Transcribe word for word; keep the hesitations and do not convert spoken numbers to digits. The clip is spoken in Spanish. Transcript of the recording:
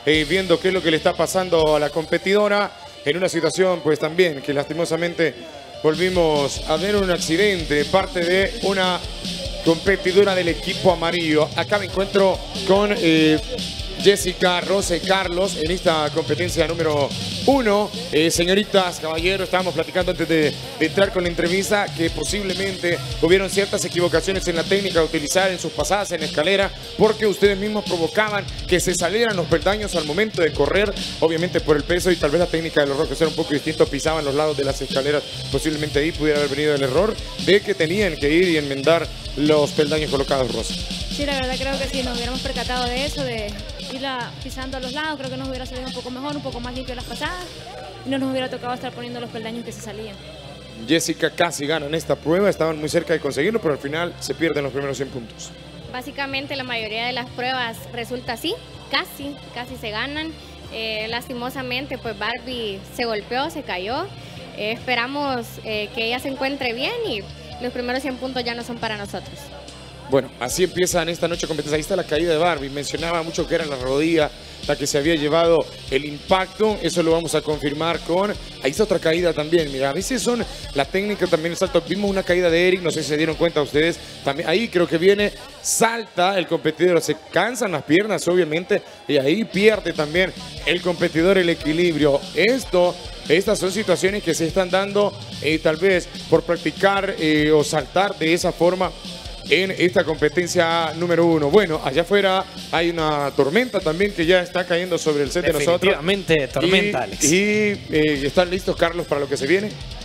eh, viendo qué es lo que le está pasando a la competidora en una situación pues también que lastimosamente volvimos a ver un accidente, parte de una competidora del equipo amarillo. Acá me encuentro con eh, Jessica, Rosa y Carlos en esta competencia número uno. Eh, señoritas, caballeros, estábamos platicando antes de, de entrar con la entrevista que posiblemente hubieron ciertas equivocaciones en la técnica de utilizar en sus pasadas en escalera porque ustedes mismos provocaban que se salieran los peldaños al momento de correr, obviamente por el peso y tal vez la técnica de los rocos era un poco distinto, pisaban los lados de las escaleras, posiblemente ahí pudiera haber venido el error de que tenían que ir y enmendar los peldaños colocados, Rosa. Sí, la verdad creo que si nos hubiéramos percatado de eso, de irla pisando a los lados, creo que nos hubiera salido un poco mejor, un poco más limpio las pasadas y no nos hubiera tocado estar poniendo los peldaños que se salían. Jessica casi gana en esta prueba, estaban muy cerca de conseguirlo, pero al final se pierden los primeros cien puntos. Básicamente la mayoría de las pruebas resulta así, casi, casi se ganan. Eh, lastimosamente pues Barbie se golpeó, se cayó. Eh, esperamos eh, que ella se encuentre bien y los primeros cien puntos ya no son para nosotros. Bueno, así empiezan esta noche competencia. Ahí está la caída de Barbie. Mencionaba mucho que era en la rodilla la que se había llevado el impacto. Eso lo vamos a confirmar con... Ahí está otra caída también. Mira, a veces son la técnica también el salto. Vimos una caída de Eric, no sé si se dieron cuenta ustedes. También ahí creo que viene, salta el competidor. Se cansan las piernas, obviamente. Y ahí pierde también el competidor el equilibrio. Esto... Estas son situaciones que se están dando eh, tal vez por practicar eh, o saltar de esa forma en esta competencia número uno. Bueno, allá afuera hay una tormenta también que ya está cayendo sobre el set de nosotros. Definitivamente tormenta, y, Alex. Y eh, ¿están listos, Carlos, para lo que se viene?